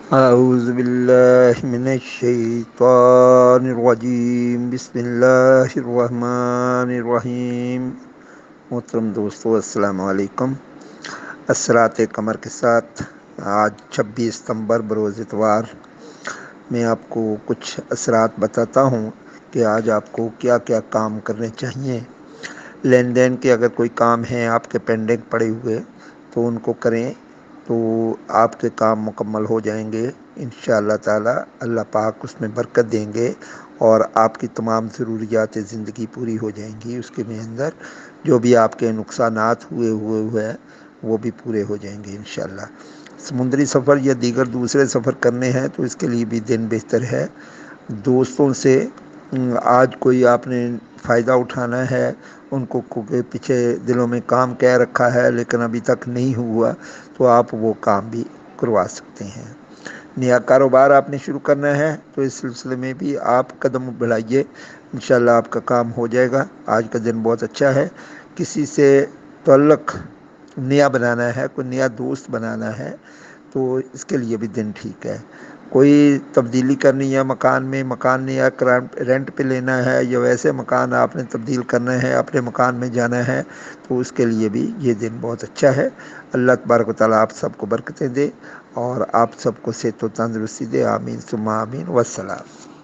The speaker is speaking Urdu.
أعوذ بالله من الشيطان الرجیم بسم اللہ الرحمن الرحیم۔ محترم دوستو، السلام علیکم۔ اثرات قمر کے ساتھ آج 26 ستمبر بروز اتوار میں آپ کو کچھ اثرات بتاتا ہوں کہ آج آپ کو کیا کیا کام کرنے چاہیے۔ لین دین کے اگر کوئی کام ہیں آپ کے پینڈنگ پڑے ہوئے تو ان کو کریں تو آپ کے کام مکمل ہو جائیں گے انشاءاللہ تعالی۔ اللہ پاک اس میں برکت دیں گے اور آپ کی تمام ضروریات زندگی پوری ہو جائیں گی۔ اس کے اندر جو بھی آپ کے نقصانات ہوئے وہ بھی پورے ہو جائیں گے انشاءاللہ۔ سمندری سفر یا دیگر دوسرے سفر کرنے ہیں تو اس کے لیے بھی دن بہتر ہے۔ دوستوں سے آج کوئی آپ نے فائدہ اٹھانا ہے، ان کو پیچھے دلوں میں کام کہہ رکھا ہے لیکن ابھی تک نہیں ہوا تو آپ وہ کام بھی کروا سکتے ہیں۔ نیا کاروبار آپ نے شروع کرنا ہے تو اس سلسلے میں بھی آپ قدم بڑھائیے، انشاءاللہ آپ کا کام ہو جائے گا۔ آج کا دن بہت اچھا ہے۔ کسی سے تعلق نیا بنانا ہے، کوئی نیا دوست بنانا ہے تو اس کے لیے بھی دن ٹھیک ہے۔ کوئی تبدیلی کرنی ہے مکان میں، مکان نیا رینٹ پہ لینا ہے یا ویسے مکان آپ نے تبدیل کرنا ہے، اپنے مکان میں جانا ہے تو اس کے لیے بھی یہ دن بہت اچھا ہے۔ اللہ تبارک و تعالیٰ آپ سب کو برکتیں دے اور آپ سب کو صحت و تندرستی دے، آمین ثم آمین، والسلام۔